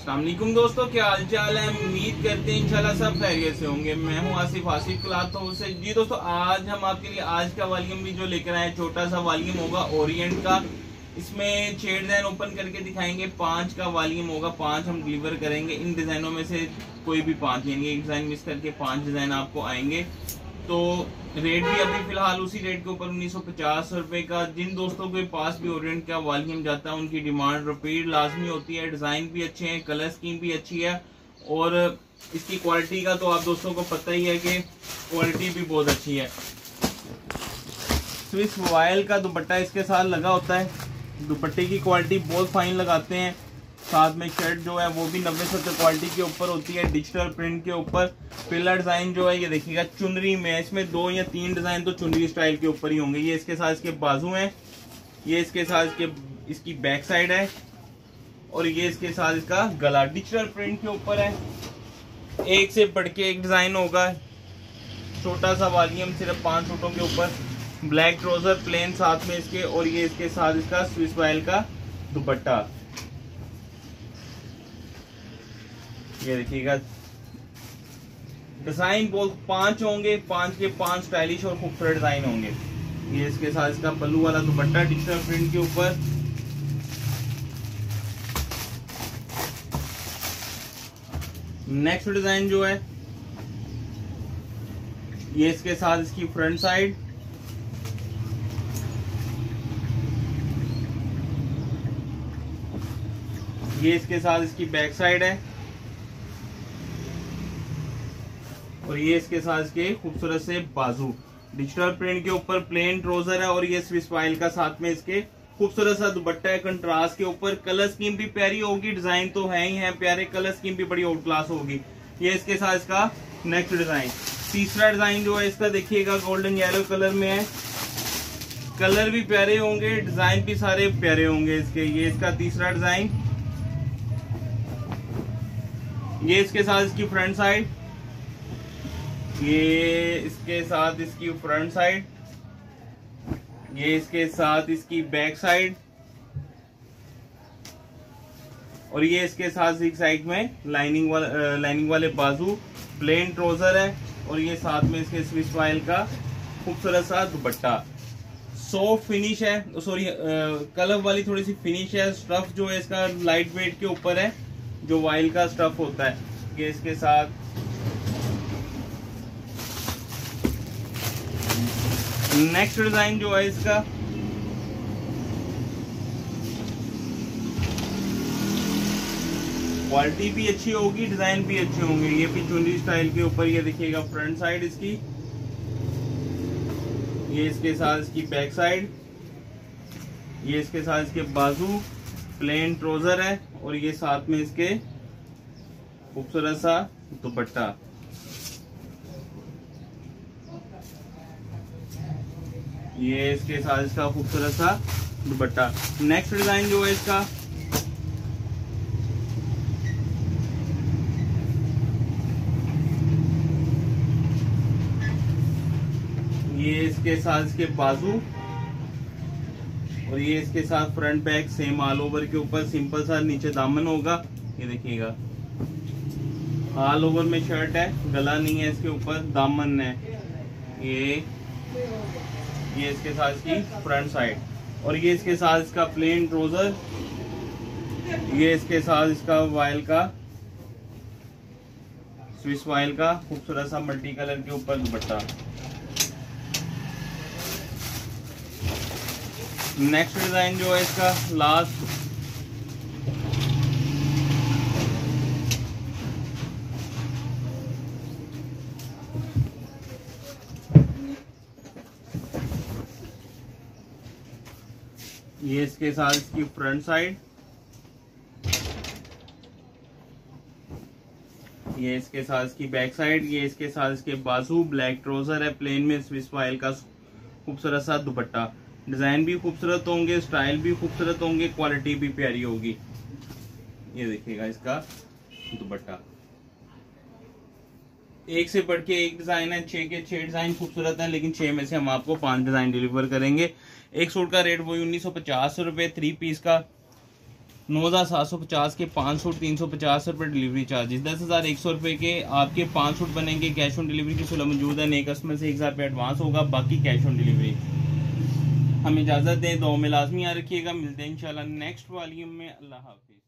अस्सलाम वालेकुम दोस्तों, क्या हाल चाल है। उम्मीद करते हैं इंशाल्लाह सब खैरियत से होंगे। मैं हूं आसिफ क्लॉथ हाउस से। जी दोस्तों, आज हम आपके लिए आज का वॉल्यूम भी जो लेकर आए, छोटा सा वॉल्यूम होगा ओरिएंट का। इसमें 6 डिजाइन ओपन करके दिखाएंगे, 5 का वॉल्यूम होगा, 5 हम डिलीवर करेंगे। इन डिजाइनों में से कोई भी 5 यानी एक डिजाइन मिस करके 5 डिजाइन आपको आएंगे। तो रेट भी अभी फिलहाल उसी रेट के ऊपर 1950 रुपए का। जिन दोस्तों के पास भी ओरिएंट का वॉल्यूम जाता है उनकी डिमांड रिपीट लाजमी होती है। डिजाइन भी अच्छे हैं, कलर स्कीम भी अच्छी है और इसकी क्वालिटी का तो आप दोस्तों को पता ही है कि क्वालिटी भी बहुत अच्छी है। स्विस वायल का दुपट्टा इसके साथ लगा होता है। दुपट्टे की क्वालिटी बहुत फाइन लगाते हैं। साथ में शर्ट जो है वो भी 90-70 क्वालिटी के ऊपर होती है, डिजिटल प्रिंट के ऊपर। पिलर डिजाइन जो है ये देखिएगा चुनरी में, इसमें 2 या 3 डिजाइन तो चुनरी स्टाइल के ऊपर ही होंगे। ये इसके साथ इसके बाजू हैं, ये इसके साथ इसकी बैक साइड है और ये इसके साथ इसका गला डिजिटल प्रिंट के ऊपर है। एक से बढ़ के एक डिजाइन होगा। छोटा सा वॉल्यूम सिर्फ 5 सूटों के ऊपर। ब्लैक ट्राउजर प्लेन साथ में इसके और ये इसके साथ इसका स्विस वायल का दुपट्टा। ये देखिएगा डिजाइन बहुत 5 होंगे, 5 के 5 स्टाइलिश और खूबसूरत डिजाइन होंगे। ये इसके साथ इसका पल्लू वाला दुपट्टा डिजिटल प्रिंट के ऊपर। नेक्स्ट डिजाइन जो है ये इसके साथ इसकी फ्रंट साइड, ये इसके साथ इसकी बैक साइड है और ये इसके साथ इसके खूबसूरत से बाजू। डिजिटल प्रिंट के ऊपर प्लेन ट्राउजर है और ये स्विस वायल का साथ में इसके खूबसूरत सा दुपट्टा है कंट्रास्ट के ऊपर। कलर स्कीम भी प्यारी होगी, डिजाइन तो है ही है प्यारे, कलर स्कीम भी बड़ी आउट क्लास होगी। ये इसके साथ इसका नेक्स्ट डिजाइन। तीसरा डिजाइन जो है इसका देखिएगा गोल्डन येलो कलर में है। कलर भी प्यारे होंगे, डिजाइन भी सारे प्यारे होंगे इसके। ये इसका तीसरा डिजाइन। ये इसके साथ इसकी फ्रंट साइड, ये इसके साथ इसकी फ्रंट साइड, ये इसके साथ इसकी बैक साइड और ये इसके साथ एक साइड में लाइनिंग वाले बाजू। प्लेन ट्राउजर है और ये साथ में इसके स्विस वायल का खूबसूरत सा दुपट्टा। सॉफ्ट फिनिश है, सॉरी कलर वाली थोड़ी सी फिनिश है। स्टफ जो है इसका लाइट वेट के ऊपर है, जो वायल का स्टफ होता है। ये इसके साथ नेक्स्ट डिजाइन जो है इसका क्वालिटी भी अच्छी होगी, डिजाइन भी अच्छे होंगे। ये भी चुनरी स्टाइल के ऊपर। ये देखिएगा फ्रंट साइड इसकी, ये इसके साथ इसकी बैक साइड, ये इसके साथ इसके बाजू। प्लेन ट्राउजर है और ये साथ में इसके खूबसूरत सा दुपट्टा। ये इसके साथ इसका खूबसूरत सा दुपट्टा। नेक्स्ट डिजाइन जो है इसका ये इसके साथ इसके बाजू और ये इसके साथ front back same all over के ऊपर। सिंपल सा नीचे दामन होगा, ये देखिएगा ऑल ओवर में शर्ट है, गला नहीं है इसके ऊपर, दामन है। ये इसके साथ इसकी फ्रंट साइड और ये इसके साथ इसका प्लेन ट्राउजर। ये इसके साथ इसका वायल का स्विस वायल का खूबसूरत सा मल्टी कलर के ऊपर दुपट्टा। नेक्स्ट डिजाइन जो है इसका लास्ट, ये इसके साथ इसकी फ्रंट साइड, ये इसके साथ इसकी बैक साइड, ये इसके साथ इसके बाजू। ब्लैक ट्राउजर है प्लेन में, स्विस वायल का खूबसूरत सा दुपट्टा। डिजाइन भी खूबसूरत होंगे, स्टाइल भी खूबसूरत होंगे, क्वालिटी भी प्यारी होगी। ये देखिएगा इसका दुपट्टा। एक से बढ़ के एक डिजाइन है, 6 के 6 डिजाइन खूबसूरत हैं, लेकिन 6 में से हम आपको 5 डिजाइन डिलीवर करेंगे। एक सूट का रेट वही 1950 रुपए 3 पीस का। 9,750 के 5 सूट 350 रुपये डिलीवरी चार्जेस, 10,100 रुपये के आपके 5 सूट बनेंगे। कैश ऑन डिलीवरी की सुलह मौजूद है। नए कस्टमर से 1,000 रुपये एडवांस होगा, बाकी कैश ऑन डिलीवरी। हमें इजाज़त दें, दुआ में लाजमी याद रखिएगा। मिलते हैं इंशाल्लाह नेक्स्ट वॉल्यूम में। अल्लाह हाफिज़।